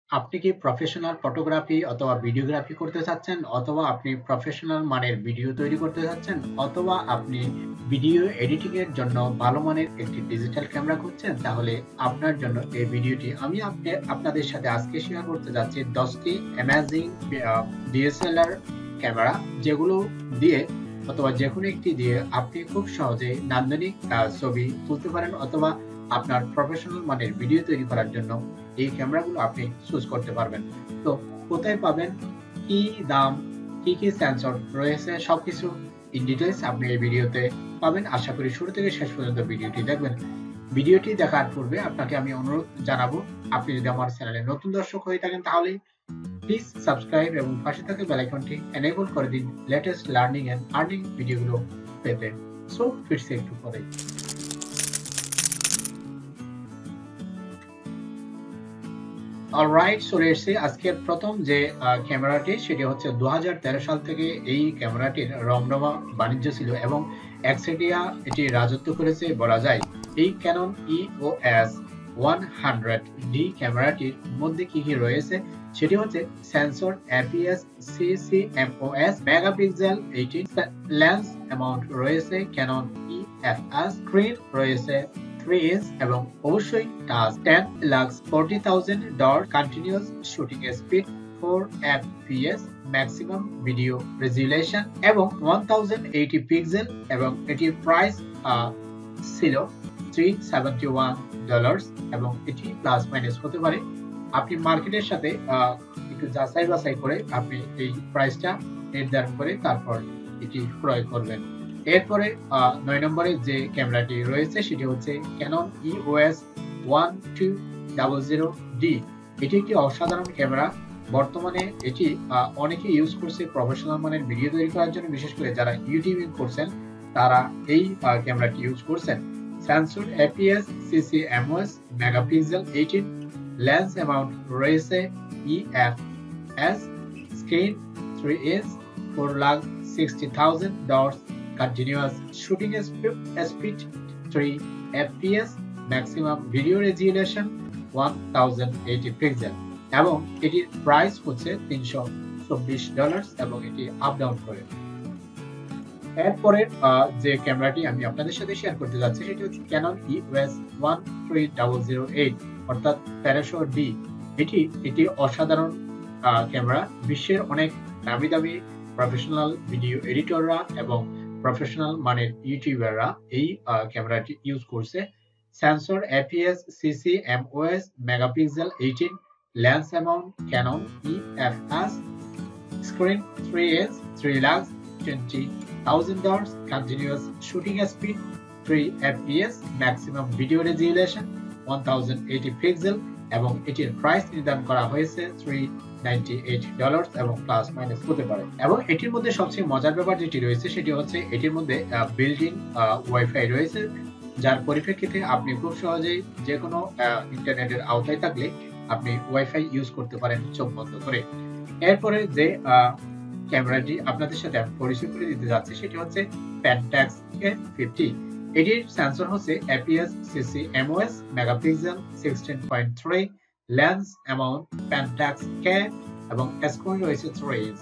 আপনি কি professional photography অথবা ভিডিওগ্রাফি করতে চাচ্ছেন, অথবা আপনি প্রফেশনাল মানের ভিডিও তৈরি করতে চাচ্ছেন, অথবা আপনি ভিডিও এডিটিং এর জন্য ভালো মানের একটি ডিজিটাল ক্যামেরা খুঁজছেন, তাহলে আপনার জন্য এই ভিডিওটি আমি আপনাদের সাথে আজকে শেয়ার করতে যাচ্ছি 10টি অ্যামেজিং ডিএসএলআর ক্যামেরা, যেগুলো দিয়ে অথবা যে কোনো একটি দিয়ে আপনি খুব সহজে নান্দনিক ছবি তুলতে পারেন, অথবা আপনার প্রফেশনাল মানের ভিডিও তৈরি করার জন্য এই ক্যামেরাগুলো আপনি চুজ করতে পারবেন। তো কোথায় পাবেন, কি দাম, কি কি সেন্সর রয়েছে, সবকিছু ইন ডিটেইলস আপনি এই ভিডিওতে পাবেন। আশা করি শুরু থেকে শেষ পর্যন্ত ভিডিওটি দেখবেন। ভিডিওটি দেখার পূর্বে আপনাকে আমি অনুরোধ জানাবো, আপনি যদি আমার চ্যানেলে নতুন দর্শক হয়ে থাকেন তাহলে প্লিজ সাবস্ক্রাইব এবং পাশে থাকা বেল আইকনটি এনেবল করে দিন লেটেস্ট লার্নিং এন্ড আর্নিং ভিডিওগুলো পেতে। সো ফিরছি একটু পরে। অলরাইট, চলে এসেছি আজকের প্রথম যে ক্যামেরাটি, সেটি হচ্ছে 2013 সাল থেকে এই ক্যামেরাটির রমরমা বাণিজ্য ছিল এবং একচেটিয়া এটি রাজত্ব করেছে বলা যায়। এই ক্যানন EOS 100D ক্যামেরাটির মধ্যে কি কি রয়েছে সেটি হচ্ছে sensor APS CCMOS, megapixel 18, lens amount রয়েছে ক্যানন EFS, স্ক্রিন রয়েছে 3 inch এবং অবশ্যই touch, 10,40,000 dot, continuous shooting speed 4 fps, maximum video resolution এবং 1080 পিক্সেল, এবং এটির প্রাইস ছিল $371 এবং এটি প্লাস মাইনাস হতে পারে। আপনি মার্কেটের সাথে একটু যাচাই বাছাই করে আপনি এই প্রাইসটা নির্ধারণ করে তারপর এটি ক্রয় করবেন। এরপরে 9 নম্বরে যে ক্যামেরাটি রয়েছে সেটি হচ্ছে ক্যানন EOS 1200D। এটি একটি অসাধারণ ক্যামেরা। বর্তমানে এটি অনেকে ইউজ করছে প্রফেশনাল মানের ভিডিও তৈরি করার জন্য, বিশেষ করে যারা ইউটিউবিং করছেন তারা এই ক্যামেরাটি ইউজ করছেন। Sensor APS CCMOS, megapixel 18, lens amount রয়েছে EFS, screen 3 inch, 4,60,000 dots, continuous shooting speed 3 fps, maximum video resolution 1080 pixel এবং এটির প্রাইস হচ্ছে $324 এবং এটি আপ ডাউন করে। এরপরে যে ক্যামেরাটি আমি আপনাদের সাথে শেয়ার করতে যাচ্ছি সেটি হচ্ছে ক্যানন EOS 13008 অর্থাৎ 1300D। এটি অসাধারণ ক্যামেরা। বিশ্বের অনেক দামি দামি প্রফেশনাল ভিডিও এডিটররা এবং প্রফেশনাল মানের ইউটিউবাররা এই ক্যামেরাটি ইউজ করছে। Sensor APS CCMOS, megapixel 18, lens amount Canon EFS, screen 3 inch, 3,20,000 dots, continuous shooting speed 3 fps, maximum video resolution 1080 pixel এবং এটির প্রাইস নির্ধারণ করা হয়েছে $398 এবং প্লাস মাইনাস হতে পারে। এবং এটির মধ্যে সবচেয়ে মজার ব্যাপার যেটি রয়েছে সেটি হচ্ছে এটির মধ্যে বিল্ট-ইন ওয়াইফাই রয়েছে, যার পরিপ্রেক্ষিতে আপনি খুব সহজেই যে কোনো ইন্টারনেটের আওতায় থাকলে আপনি ওয়াইফাই ইউজ করতে পারেন চোখ বন্ধ করে। এরপরে যে ক্যামেরাটি আপনাদের সাথে পরিচয় করে দিতে যাচ্ছে সেটি হচ্ছে Pentax K50। এটির সেন্সর হচ্ছে APS CCMOS, megapixel 16.3, lens amount Pentax K এবং স্ক্রিন রয়েছে 3 inch,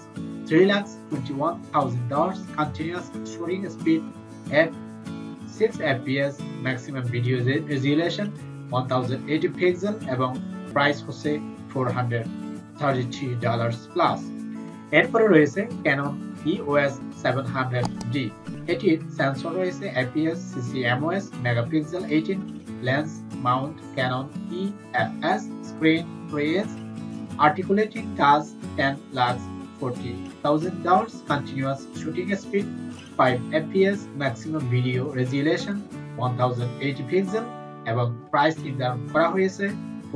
3,21,000 dots, continuous shooting speed at 6 fps, maximum video resolution 1080 pixel এবং প্রাইস হচ্ছে $433 প্লাস। এরপরে রয়েছে ক্যানন EOS 700D। এটির সেন্সর রয়েছে APS CCMOS, megapixel 18, lens mount Canon EFS, screen 3 inch, articulating touch 10,40,000 dots, continuous shooting speed 5 fps, maximum video resolution 1080 pixel এবং price নির্ধারণ করা হয়েছে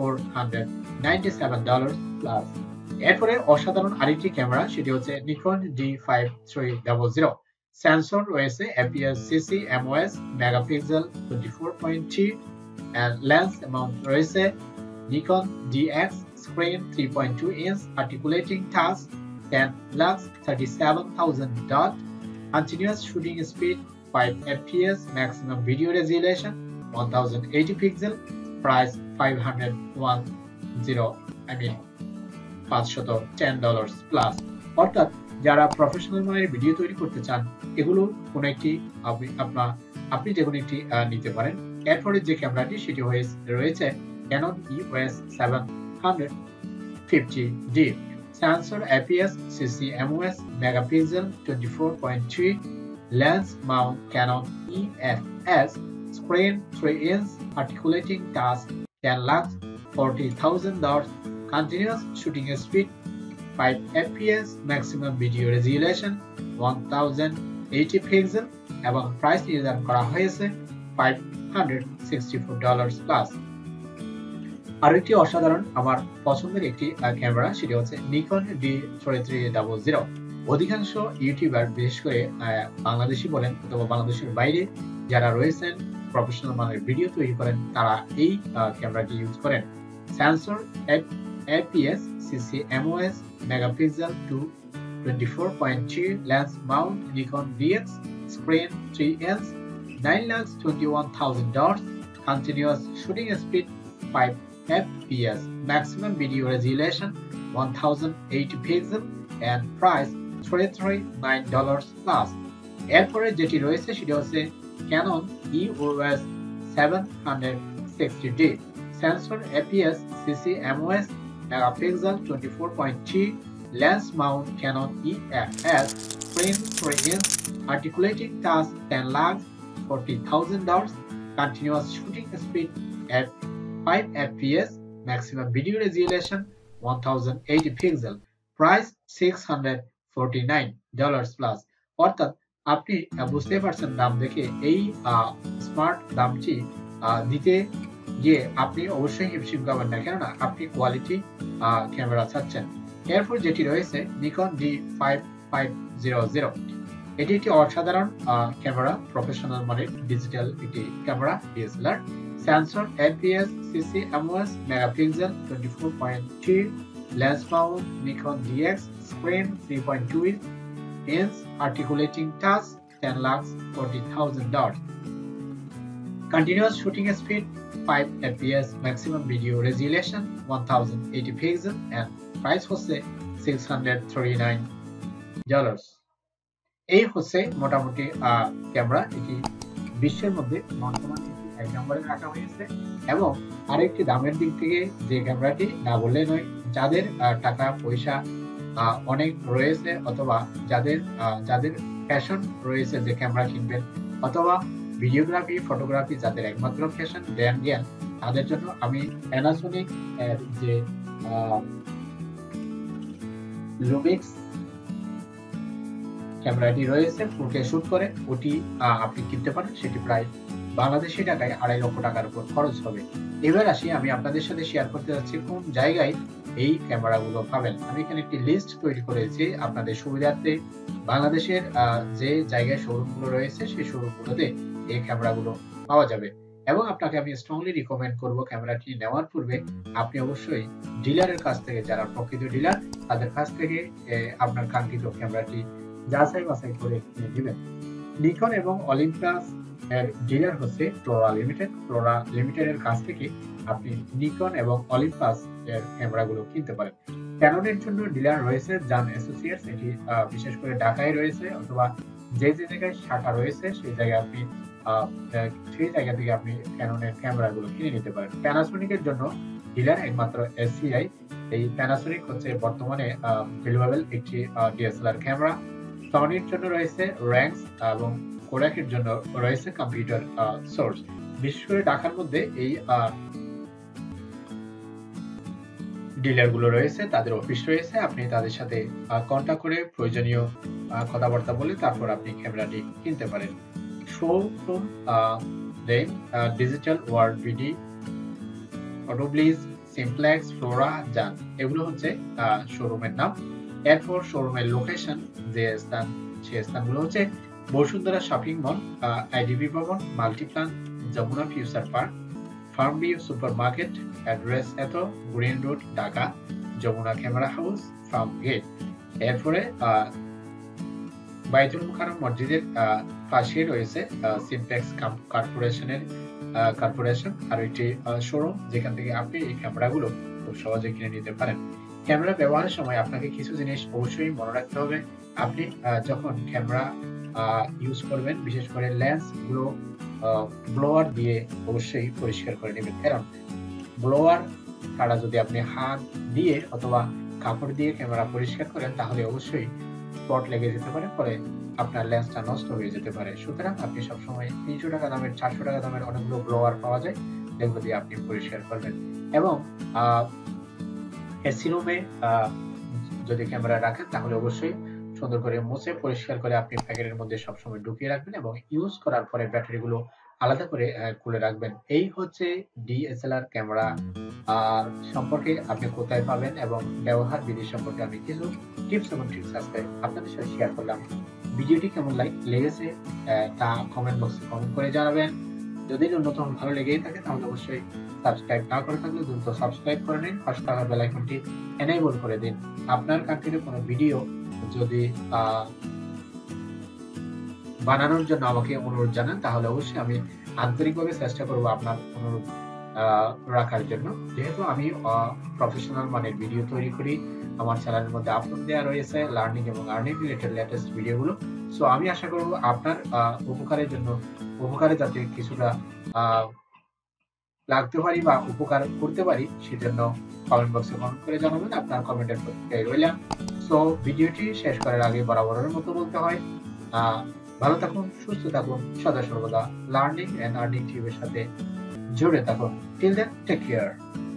$497 প্লাস। এরপরে অসাধারণ আরেকটি ক্যামেরা, সেটি হচ্ছে নিকন D5300। সেন্সর রয়েছে APS CCMOS, megapixel 24.3 and lens amount রয়েছে Nikon DX, screen 3.2 inch, articulating touch 10,37,000 dot, continuous shooting speed 5 fps, maximum video resolution 1080 pixel, price $510 I mean $510 plus. অর্থাৎ যারা প্রফেশনাল মানের ভিডিও তৈরি করতে চান এগুলো কোন একটি আপনি যে কোনো একটি নিতে পারেন। এরপরে যে ক্যামেরাটি সেটি রয়েছে Canon EOS 750D, sensor APS, CC-MOS, megapixel 24.3, lens mount Canon EFS, screen 3-inch, articulating task 10 lakhs, $40,000, continuous shooting speed 5 fps, maximum video resolution 1080 pixel এবং প্রাইস নির্ধারণ করা হয়েছে $564 প্লাস। আরো একটি অসাধারণ আমার পছন্দের একটি ক্যামেরা সেটি হচ্ছে Nikon D3300। অধিকাংশ ইউটিউবার বিশেষ করে বাংলাদেশি বলেন অথবা বাংলাদেশের বাইরে যারা রয়েছেন প্রফেশনাল মানের ভিডিও তৈরি করেন তারা এই ক্যামেরাটি ইউজ করেন। Sensor APS, CC-MOS, megapixel 24.3, lens mount Nikon DX, screen 3-inch, $921,000, continuous shooting speed 5 fps, maximum video resolution 1080 pixel and price $339 plus। এরপরে যেটি রয়েছে সেটি হচ্ছে Canon EOS 760D, sensor APS, CC-MOS, megapixel 24.3, lens mount Canon EFS, screen 3-inch, articulating task 10 lakhs, $40,000, continuous shooting speed at 5 fps, maximum video resolution 1080 pixel, price $649 plus। অর্থাৎ আপনি বুঝতে পারছেন দাম দেখে এই স্মার্ট দামটি দিতে গিয়ে আপনি অবশ্যই হিমশিম খাবেন না, কেননা আপনি কোয়ালিটি ক্যামেরা চাচ্ছেন। এরপর যেটি রয়েছে Nikon D5500, এটি একটি অসাধারণ ক্যামেরা, প্রফেশনাল মানের ডিজিটাল একটি camera DSLR, sensor APS, CC-MOS, megapixel 24.3, lens mount Nikon DX, screen 3.2 inch, articulating task 10 lakhs, $40,000, continuous shooting speed 5 fps, maximum video resolution 1080 pixel and price হচ্ছে $639। এই হচ্ছে মোটামুটি ক্যামেরা, এটি বিশ্বের মধ্যে বর্তমানে এক নম্বরে রাখা হয়েছে। এবং আরেকটি দামের দিক থেকে যে ক্যামেরাটি না বললে নয়, যাদের টাকা পয়সা অনেক রয়েছে অথবা যাদের প্যাশন রয়েছে যে ক্যামেরা কিনবেন অথবা ভিডিওগ্রাফি ফটোগ্রাফি যাদের একমাত্র প্যাশন জ্ঞান, তাদের জন্য আমি প্যানাসোনিক এর যে লুমিক্স ক্যামেরাটি রয়েছে 4K শুট করে, ওটি আপনি কিনতে পারেন। সেটি প্রায় বাংলাদেশি টাকায় 2.5 লক্ষ টাকার উপর খরচ হবে। এবার আসি, আমি আপনাদের সাথে শেয়ার করতে যাচ্ছি কোন জায়গায় এই ক্যামেরাগুলো পাবেন। আমি এখানে একটি লিস্ট তৈরি করেছি আপনাদের সুবিধার্থে। বাংলাদেশের যে জায়গায় শোরুমগুলো রয়েছে সেই শোরুমগুলোতে এই ক্যামেরাগুলো পাওয়া যাবে এবং আপনাকে আমি স্ট্রংলি রিকমেন্ড করব ক্যামেরাটি নেওয়ার পূর্বে আপনি অবশ্যই ডিলারের কাছ থেকে, যারা প্রকৃত ডিলার তাদের কাছ থেকে আপনার কাঙ্ক্ষিত ক্যামেরাটি যাচাই বাছাই করে কিনে দিবেন। নিকন এবং অলিম্পাস এর ডিলার হচ্ছে ফ্লোরা লিমিটেড। ফ্লোরা লিমিটেডের কাছ থেকে আপনি নিকন এবং অলিম্পাস এর ক্যামেরাগুলো কিনতে পারেন। ক্যাননের জন্য ডিলার রয়েছে জান অ্যাসোসিয়েটস, এটি বিশেষ করে ঢাকায় রয়েছে অথবা যে জায়গায় শাখা রয়েছে সেই জায়গায় আপনি সেই জায়গা থেকে আপনি ক্যাননের ক্যামেরাগুলো কিনে নিতে পারেন। প্যানাসোনিকের জন্য ডিলার একমাত্র এসসিআই। এই প্যানাসোনিক হচ্ছে বর্তমানে ভ্যালুয়েবল একটি ডিএসএলআর ক্যামেরা। সনির জন্য রয়েছে র্যাঙ্কস এবং কোডাকের জন্য রয়েছে কম্পিউটার সোর্স। বিশেষ করে ঢাকার মধ্যে এই ডিলারগুলো রয়েছে, তাদের অফিস রয়েছে। আপনি তাদের সাথে কন্টাক্ট করে প্রয়োজনীয় কথাবার্তা বলে তারপর আপনি ক্যামেরাটি কিনতে পারেন। শোরুম দেন ডিজিটাল ওয়ার্ল্ড ভিডি, অটোব্লিজ, সিমপ্লেক্স, ফ্লোরা, জান, এগুলো হচ্ছে শোরুমের নাম। এরপর শোরুমের লোকেশন, যে স্থান, সেই স্থানগুলো হচ্ছে Bashundhara shopping mall, IDB Bhaban, Multiplan, Jamuna Future Park, Farm View Super Market, address এত, Green Road, Dhaka, Jamuna Camera House, Farmgate. এরপরে বাইতুল মুকাররম মসজিদের পাশে রয়েছে সিমপ্লেক্স কর্পোরেশন আর একটি শোরুম, যেখান থেকে আপনি এই ক্যামেরাগুলো খুব সহজে কিনে নিতে পারেন। ক্যামেরা ব্যবহারের সময় আপনাকে কিছু জিনিস অবশ্যই মনে রাখতে হবে। আপনি যখন ক্যামেরা ইউজ করবেন, বিশেষ করে লেন্স গুলো ব্লোয়ার দিয়ে অবশ্যই পরিষ্কার করে নেবেন। কারণ ব্লোয়ার ছাড়া যদি আপনি হাত দিয়ে অথবা কাপড় দিয়ে ক্যামেরা পরিষ্কার করেন, তাহলে অবশ্যই স্পট লেগে যেতে পারে, পরে আপনার লেন্সটা নষ্ট হয়ে যেতে পারে। সুতরাং আপনি সবসময় 300 টাকা দামের, 400 টাকা দামের অনেকগুলো ব্লোয়ার পাওয়া যায়, যেগুলো দিয়ে আপনি পরিষ্কার করবেন। এবং এসি রুমে যদি ক্যামেরা রাখেন, তাহলে অবশ্যই সুন্দর করে মুছে পরিষ্কার করে আপনি প্যাকেটের মধ্যে সবসময় ঢুকিয়ে রাখবেন এবং ইউজ করার পরে ব্যাটারিগুলো আলাদা করে খুলে রাখবেন। এই হচ্ছে ডিএসএলআর ক্যামেরা সম্পর্কে আপনি কোথায় পাবেন এবং ব্যবহার বিধি সম্পর্কে আমি কিছু টিপস এবং ট্রিক্স আজকে আপনাদের সাথে শেয়ার করলাম। ভিডিওটি কেমন লেগেছে তা কমেন্ট বক্সে কমেন্ট করে জানাবেন। যদি নতুন ভালো লেগেই থাকে, তাহলে অবশ্যই সাবস্ক্রাইব না করে থাকলে দ্রুত সাবস্ক্রাইব করে নিন, পাশে থাকা বেল আইকনটি এনেবল করে দিন। আপনার কান্ট্রিতে কোনো ভিডিও যদি বানানোর জন্য আমাকে অনুরোধ জানান, তাহলে অবশ্যই আমি আন্তরিকভাবে চেষ্টা করব আপনার অনুরোধ রাখার জন্য। যেহেতু আমি প্রফেশনাল মানের ভিডিও তৈরি করি, আমার চ্যানেলের মধ্যে আপলোড দেওয়া রয়েছে লার্নিং এবং আর্নিং রিলেটেড লেটেস্ট ভিডিওগুলো। সো আমি আশা করব আপনার উপকারে যাতে কিছুটা লাগতে পারি বা উপকার করতে পারি, সেজন্য কমেন্ট বক্সে কমেন্ট করে জানাবেন। আপনার কমেন্টের প্রতিক্রিয়া রইলাম। সো ভিডিওটি শেষ করার আগে বরাবরের মতো বলতে হয়, ভালো থাকুন, সুস্থ থাকুন, সদা সর্বদা লার্নিং এন্ড আর্নিং টিভির সাথে জুড়ে থাকুন। Till then, take care.